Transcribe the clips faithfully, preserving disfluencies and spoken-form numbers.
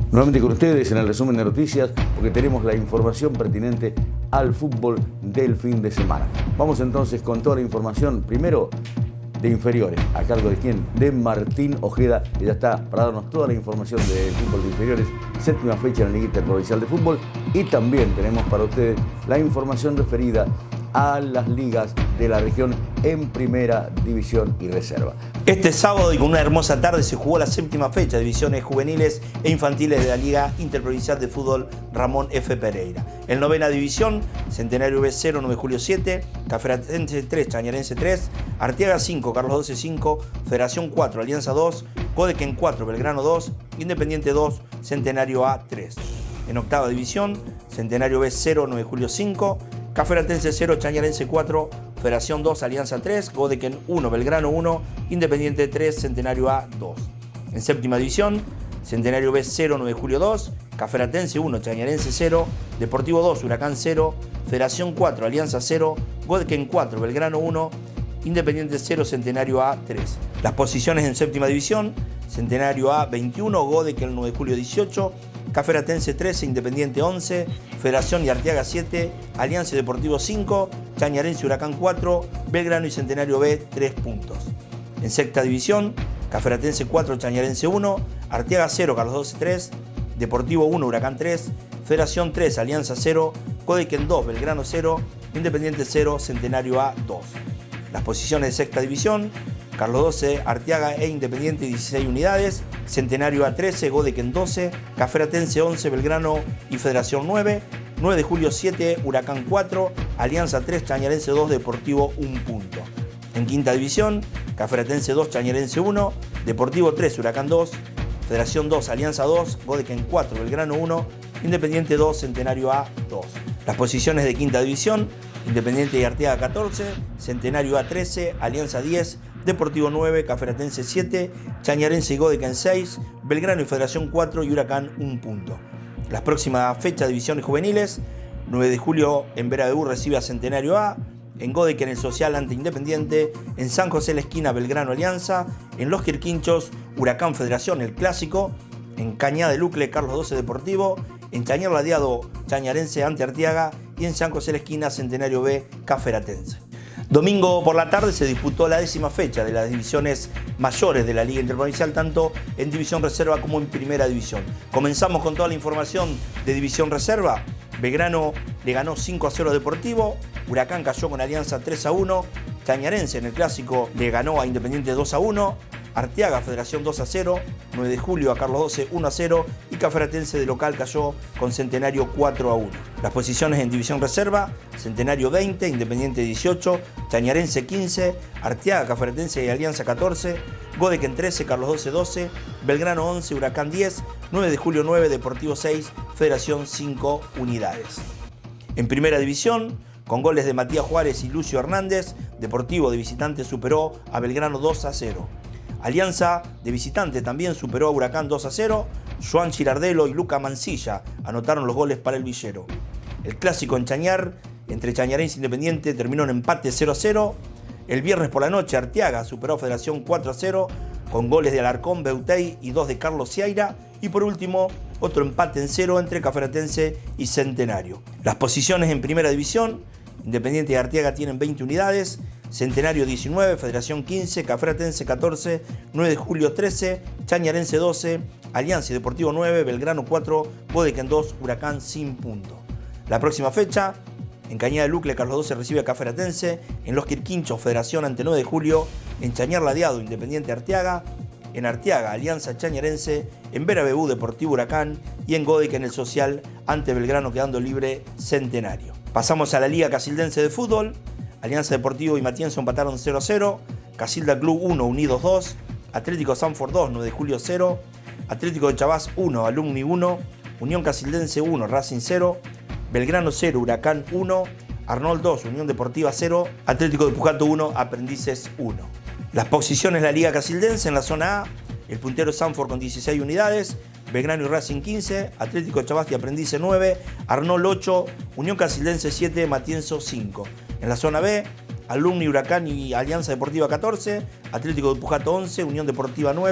Nuevamente con ustedes en el resumen de noticias, porque tenemos la información pertinente al fútbol del fin de semana. Vamos entonces con toda la información, primero de inferiores, a cargo de quién, de Martín Ojeda, que ya está para darnos toda la información del fútbol de inferiores, séptima fecha en la Liga Interprovincial de Fútbol, y también tenemos para ustedes la información referida a las ligas de la región en primera división y reserva. Este sábado y con una hermosa tarde se jugó la séptima fecha de divisiones juveniles e infantiles de la Liga Interprovincial de Fútbol Ramón F. Pereira. En novena división, Centenario B cero, nueve de julio siete, Caferatense tres, Chañarense tres, Arteaga cinco, Carlos doce cinco, Federación cuatro, Alianza dos, Codequén cuatro, Belgrano dos, Independiente dos, Centenario A tres. En octava división, Centenario B cero, nueve de julio cinco, Caferatense cero, Chañarense cuatro, Federación dos, Alianza tres, Codequén uno, Belgrano uno, Independiente tres, Centenario A dos. En séptima división, Centenario B cero, nueve de julio dos, Caferatense uno, Chañarense cero, Deportivo dos, Huracán cero, Federación cuatro, Alianza cero, Codequén cuatro, Belgrano uno, Independiente cero, Centenario A tres. Las posiciones en séptima división, Centenario A veintiuno, Codequén nueve de julio dieciocho, Caferatense trece, Independiente once, Federación y Arteaga siete, Alianza y Deportivo cinco, Chañarense y Huracán cuatro, Belgrano y Centenario B tres puntos. En sexta división, Caferatense cuatro, Chañarense uno, Arteaga cero, Carlos doce tres, Deportivo uno, Huracán tres, Federación tres, Alianza cero, Codequén dos, Belgrano cero, Independiente cero, Centenario A dos. Las posiciones de sexta división, Carlos doce, Arteaga e Independiente dieciséis unidades, Centenario A trece, Codequén doce, Caferatense once, Belgrano y Federación nueve, nueve de julio siete, Huracán cuatro, Alianza tres, Chañarense dos, Deportivo un punto. En quinta división, Caferatense dos, Chañarense uno, Deportivo tres, Huracán dos, Federación dos, Alianza dos, Codequén cuatro, Belgrano uno, Independiente dos, Centenario A dos. Las posiciones de quinta división, Independiente y Arteaga catorce, Centenario A trece, Alianza diez, Deportivo nueve, Caferatense siete, Chañarense y Codequén seis, Belgrano y Federación cuatro y Huracán un punto. Las próximas fechas de divisiones juveniles, nueve de julio en Vera B U recibe a Centenario A, en Codequén el Social ante Independiente, en San José la Esquina Belgrano Alianza, en Los Quirquinchos Huracán Federación el Clásico, en Cañada de Lucle Carlos doce Deportivo, en Chañar Ladeado Chañarense ante Arteaga y en San José la Esquina Centenario B Caferatense. Domingo por la tarde se disputó la décima fecha de las divisiones mayores de la Liga Interprovincial, tanto en División Reserva como en Primera División. Comenzamos con toda la información de División Reserva. Belgrano le ganó cinco a cero a Deportivo, Huracán cayó con Alianza tres a uno, Chañarense en el Clásico le ganó a Independiente dos a uno, Arteaga Federación dos a cero, nueve de julio a Carlos doce uno a cero y Caferatense de local cayó con Centenario cuatro a uno. Las posiciones en División Reserva, Centenario veinte, Independiente dieciocho, Chañarense quince, Arteaga, Caferatense y Alianza catorce, Codequén trece, Carlos doce doce, Belgrano once, Huracán diez, nueve de julio nueve, Deportivo seis, Federación cinco unidades. En Primera División, con goles de Matías Juárez y Lucio Hernández, Deportivo de visitante superó a Belgrano dos a cero. Alianza de visitante también superó a Huracán dos a cero. Joan Girardelo y Luca Mancilla anotaron los goles para el Villero. El clásico en Chañar, entre Chañarense e Independiente, terminó en empate cero a cero. El viernes por la noche, Arteaga superó a Federación cuatro a cero con goles de Alarcón, Beutey y dos de Carlos Ciaira. Y por último, otro empate en cero entre Caferatense y Centenario. Las posiciones en Primera División, Independiente y Arteaga tienen veinte unidades. Centenario diecinueve, Federación quince, Caferatense catorce, nueve de julio trece, Chañarense doce, Alianza y Deportivo nueve, Belgrano cuatro, Codequén dos, Huracán sin punto. La próxima fecha, en Cañada de Lucle, Carlos doce recibe a Caferatense, en Los Quirquinchos, Federación ante nueve de julio, en Chañar Ladeado, Independiente Arteaga, en Arteaga, Alianza Chañarense, en Vera B U, Deportivo Huracán y en Codequén el Social ante Belgrano quedando libre Centenario. Pasamos a la Liga Casildense de Fútbol. Alianza Deportivo y Matienzo empataron cero a cero, Casilda Club uno, Unidos dos, Atlético Sanford dos, nueve de julio cero, Atlético de Chavás uno, Alumni uno, Unión Casildense uno, Racing cero, Belgrano cero, Huracán uno, Arnold dos, Unión Deportiva cero, Atlético de Pujato uno, Aprendices uno. Las posiciones de la Liga Casildense en la zona A, el puntero Sanford con dieciséis unidades, Belgrano y Racing quince, Atlético de Chavás y Aprendices nueve, Arnold ocho, Unión Casildense siete, Matienzo cinco. En la zona B, Alumni, Huracán y Alianza Deportiva catorce, Atlético de Pujato once, Unión Deportiva nueve,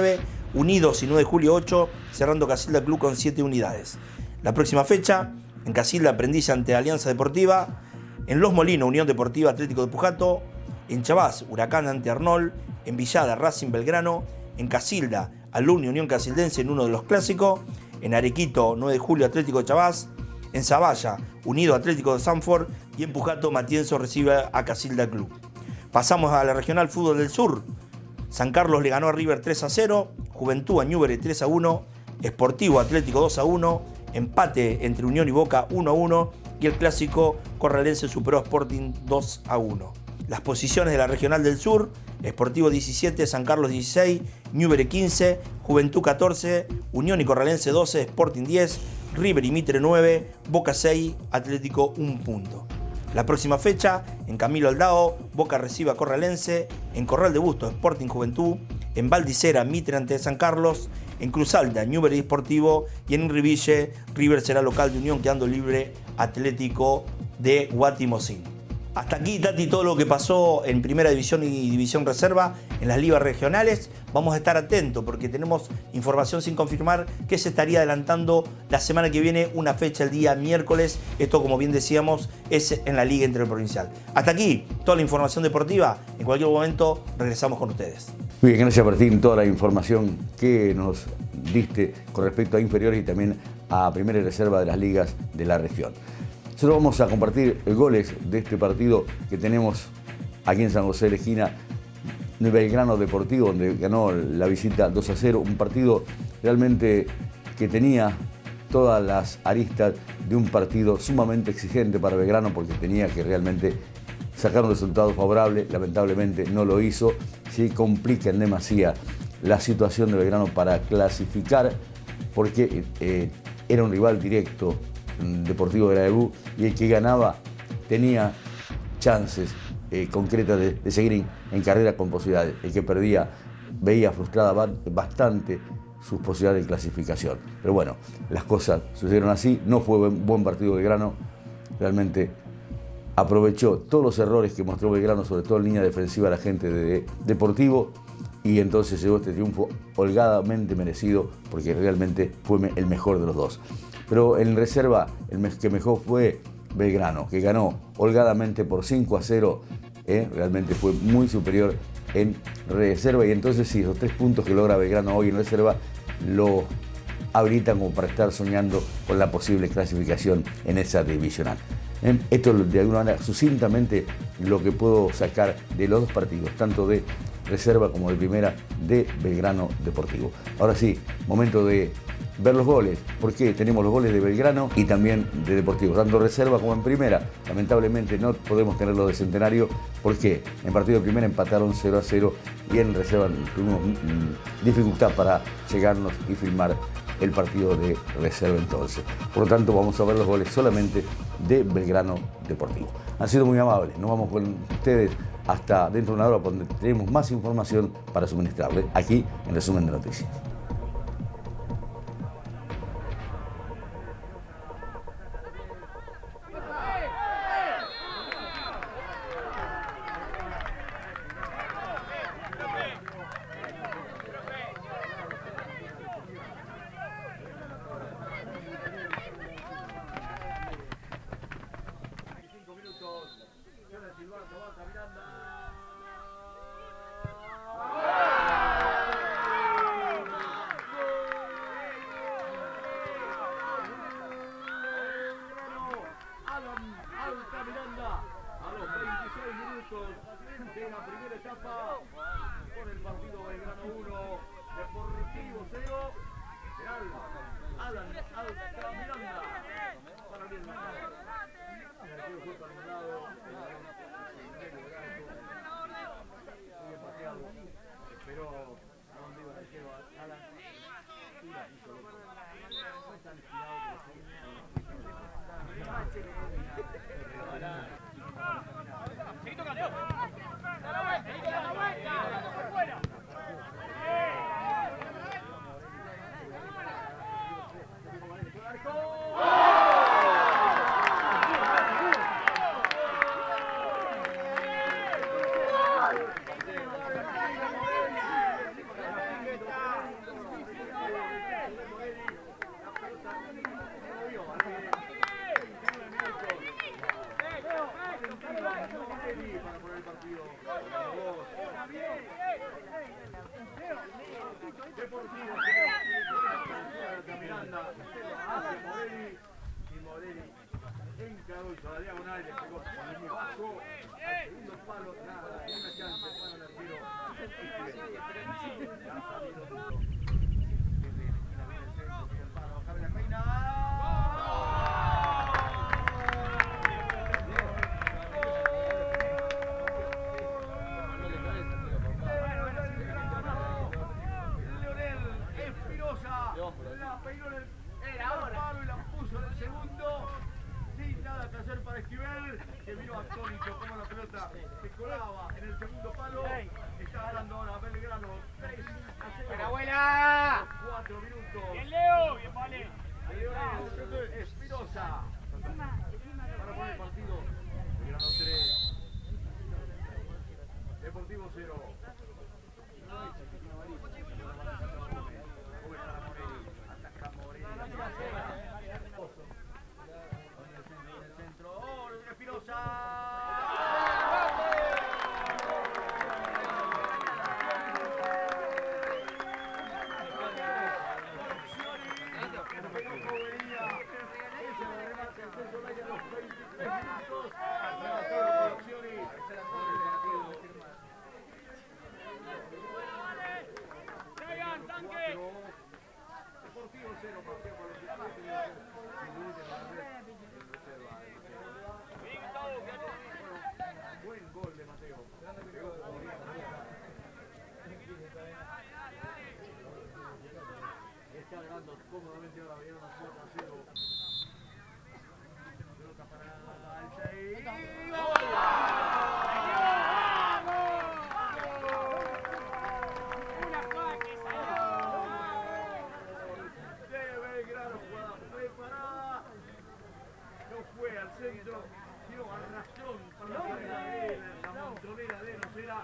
Unidos y nueve de julio ocho, cerrando Casilda Club con siete unidades. La próxima fecha, en Casilda, Aprendiz ante Alianza Deportiva. En Los Molinos, Unión Deportiva Atlético de Pujato. En Chavás, Huracán ante Arnold. En Villada, Racing Belgrano. En Casilda, Alumni Unión Casildense en uno de los clásicos. En Arequito, nueve de julio Atlético de Chavás. En Zavalla, Unido Atlético de Sanford. Y en Pujato, Matienzo recibe a Casilda Club. Pasamos a la Regional Fútbol del Sur. San Carlos le ganó a River tres a cero. Juventud a Newbery tres a uno. Sportivo Atlético dos a uno. Empate entre Unión y Boca uno a uno. Y el clásico corralense superó a Sporting dos a uno. Las posiciones de la Regional del Sur: Sportivo diecisiete, San Carlos dieciséis, Newbery quince, Juventud catorce, Unión y Corralense doce, Sporting diez, River y Mitre nueve, Boca seis, Atlético un punto. La próxima fecha, en Camilo Aldao, Boca recibe a Corralense. En Corral de Bustos, Sporting Juventud. En Valdicera, Mitre ante San Carlos. En Cruz Alta, Newbery Sportivo. Y en Riville, River será local de Unión, quedando libre Atlético de Guatimozín. Hasta aquí, Tati, todo lo que pasó en Primera División y División Reserva en las ligas regionales. Vamos a estar atentos porque tenemos información sin confirmar que se estaría adelantando la semana que viene una fecha el día miércoles. Esto, como bien decíamos, es en la Liga Interprovincial. Hasta aquí, toda la información deportiva. En cualquier momento regresamos con ustedes. Muy bien, gracias Martín, toda la información que nos diste con respecto a inferiores y también a Primera y Reserva de las ligas de la región. Nosotros vamos a compartir goles de este partido que tenemos aquí en San José de la Esquina, de Belgrano Deportivo, donde ganó la visita dos a cero. Un partido realmente que tenía todas las aristas de un partido sumamente exigente para Belgrano, porque tenía que realmente sacar un resultado favorable. Lamentablemente no lo hizo. Se complica en demasía la situación de Belgrano para clasificar, porque eh, era un rival directo, Deportivo de la Ebú, y el que ganaba tenía chances eh, concretas de, de seguir en, en carrera con posibilidades. El que perdía veía frustrada bastante sus posibilidades de clasificación. Pero bueno, las cosas sucedieron así. No fue buen, buen partido Belgrano. Realmente aprovechó todos los errores que mostró Belgrano, sobre todo en línea defensiva, la gente de Deportivo, y entonces llegó este triunfo holgadamente merecido, porque realmente fue el mejor de los dos. Pero en reserva, el que mejor fue Belgrano, que ganó holgadamente por cinco a cero. ¿eh? Realmente fue muy superior en reserva, y entonces sí, los tres puntos que logra Belgrano hoy en reserva lo habilitan como para estar soñando con la posible clasificación en esa divisional. ¿eh? Esto de alguna manera, sucintamente, lo que puedo sacar de los dos partidos, tanto de reserva como de primera de Belgrano Deportivo. Ahora sí, momento de ver los goles, porque tenemos los goles de Belgrano y también de Deportivo, tanto en reserva como en primera. Lamentablemente no podemos tener los de Centenario, porque en partido de primera empataron cero a cero y en reserva tuvimos dificultad para llegarnos y filmar el partido de reserva entonces. Por lo tanto, vamos a ver los goles solamente de Belgrano Deportivo. Han sido muy amables, nos vamos con ustedes hasta dentro de una hora, donde tenemos más información para suministrarles aquí en Resumen de Noticias. De la primera etapa con el partido Belgrano uno, Deportivo cero. Real, Alan Altamiranda para abrir la cara. El arquero fue para un lado, muy pateado, pero a donde iba el arquero Alan, tira y coloca. No es tan estirado que Chiquito campeón. ¡Da la vuelta! ¡Da la vuelta! ¡Por fuera! ¡Arco! partido Deportivo Miranda hacia Morelli y Morelli encaró hizo la diagonal y le pegó pasó al segundo palo, nada, ni una chance para el arquero. Ya ha salido todo. Desde la esquina viene el centro, sigue el palo, Javier la peina. La peinó en el palo y la puso en el segundo, sin nada que hacer para Esquivel, que vino atónito como la pelota se colaba en el segundo palo. Está ganando ahora Belgrano tres a cero. ¡Abuela! cuatro minutos. ¡Bien, Leo! ¡Bien, vale! Leonel Espinosa para poner el partido. Belgrano tres, Deportivo cero. Deportivo cero, partido por el buen gol de Mateo. Está ganando cómodamente ahora Belgrano cuatro a cero. Pelota para el seis. Centro, dio arrastrón para la salida de la montonera de Nocera.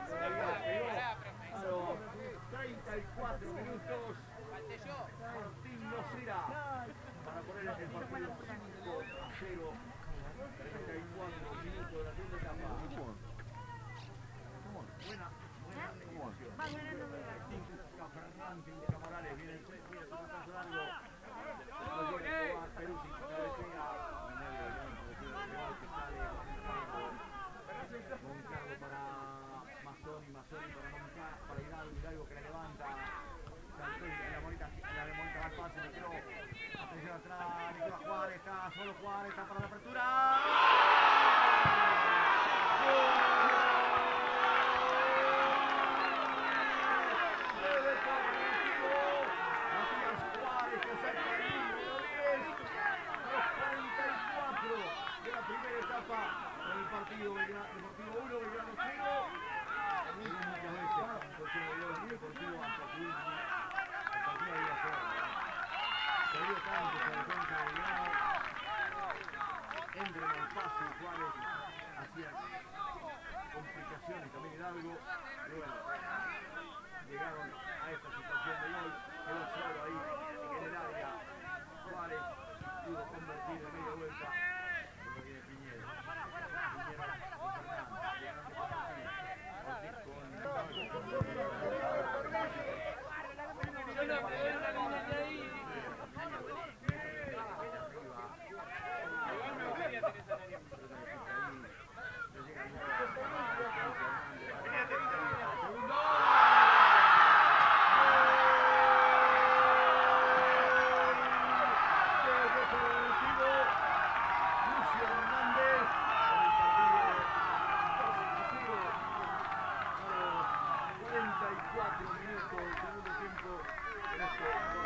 A los treinta y cuatro minutos, Martín Nocera para poner el partido cinco a cero. treinta y cuatro minutos de la segunda etapa. Buena, buena animación. Fernández, Tinca Morales, viene el paso largo. Peruzzi, cabecea. Moncarlo para Mazzoni, Mazzoni para Moncar, para Hidalgo, Hidalgo que la levanta. La monita, la monita va al pase, metió. Atención atrás, Nicolás Juárez, está solo Juárez, está para la apertura. Matías Juárez que saca el número diez. Los cuarenta y cuatro de la primera etapa. El partido Deportivo uno, Belgrano cero. Muchas veces, Deportivo hasta su último. El partido iba a ser. Se dio tanto esa defensa de Belgrano. Entra en el pase, Juárez hacía complicaciones también Hidalgo. Y bueno, llegaron a esta situación de gol. Quedó solo ahí en el área. Juárez pudo convertir de media vuelta. Luego viene Piñera. cuarenta y cuatro minutos del segundo tiempo en este